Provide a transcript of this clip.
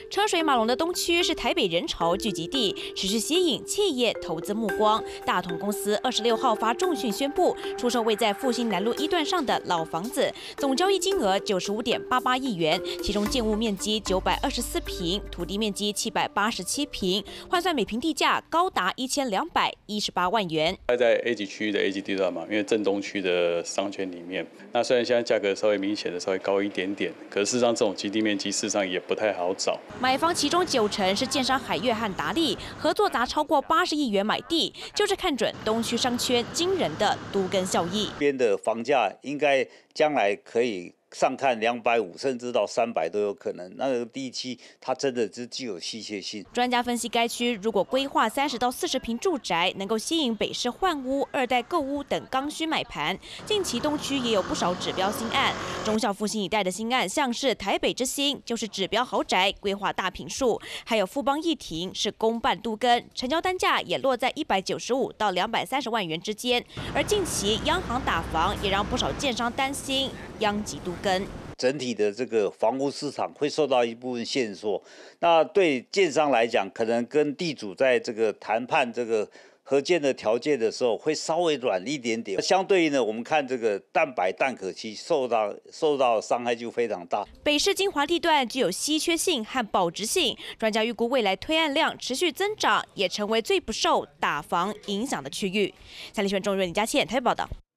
车水马龙的东区是台北人潮聚集地，持续吸引企业投资目光。大同公司26号发重讯宣布，出售位在复兴南路1段上的老房子，总交易金额95.88亿元，其中建物面积924平，土地面积787平，换算每平地价高达1218万元。 在 A 级区域的 A 级地段嘛，因为正东区的商圈里面，那虽然现在价格稍微明显的稍微高一点点，可是事实上这种基地面积事实上也不太好找。 买方其中90%是建商海悦和达利合作砸超过80亿元买地，就是看准东区商圈惊人的都更效益。 边的房价应该将来可以上看250甚至到300都有可能，那个地区它真的是具有稀缺性。 专家分析，该区如果规划30到40坪住宅，能够吸引北市换屋、2代购屋等刚需买盘。近期东区也有不少指标新案，忠孝复兴一带的新案，像是台北之星，就是指标豪宅，规划大坪数；还有富邦一庭是公办都更，成交单价也落在195到230万元之间。而近期央行打房，也让不少建商担心殃及都更。 整体的这个房屋市场会受到一部分限缩，那对建商来讲，可能跟地主在这个谈判这个合建的条件的时候，会稍微软一点点。相对应的，我们看这个蛋白蛋壳区受到伤害就非常大。 北市精华地段具有稀缺性和保值性，专家预估未来推案量持续增长，也成为最不受打房影响的区域。三立新闻中日李佳倩台北报道。